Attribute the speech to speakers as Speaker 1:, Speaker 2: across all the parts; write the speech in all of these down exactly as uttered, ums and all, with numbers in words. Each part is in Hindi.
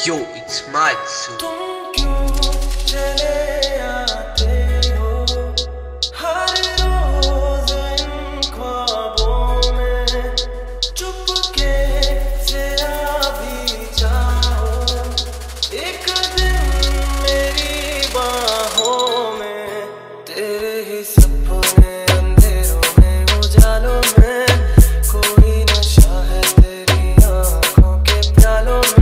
Speaker 1: Yo, it's Matsu.
Speaker 2: तुम क्यों चले आते हो हर रोज इन ख्वाबों में, चुपके से आ भी जाओ एक दिन मेरी बाहों में। तेरे ही सपने अंधेरों में उजालों में, कोई नशा है तेरी आंखों के प्यालों में।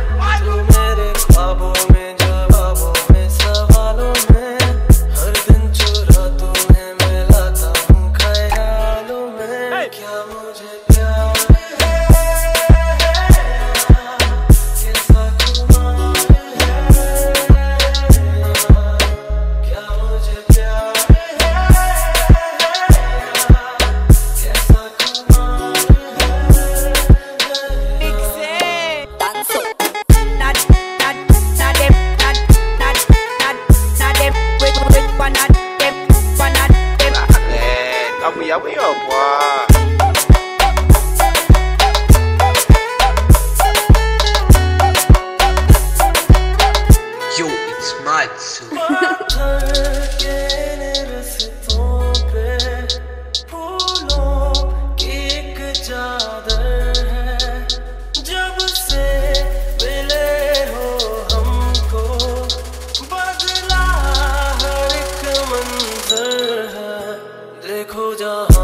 Speaker 2: क्या मुझे प्यार है, कैसा खुमार है, क्या मुझे प्यार है, कैसा खुमार है।
Speaker 1: Yo, it's Matsu.
Speaker 2: के निरस्तों पे फूलों की एक चादर है, जब से मिले हो हमको बदला हर एक मंजर है। देखो जहाँ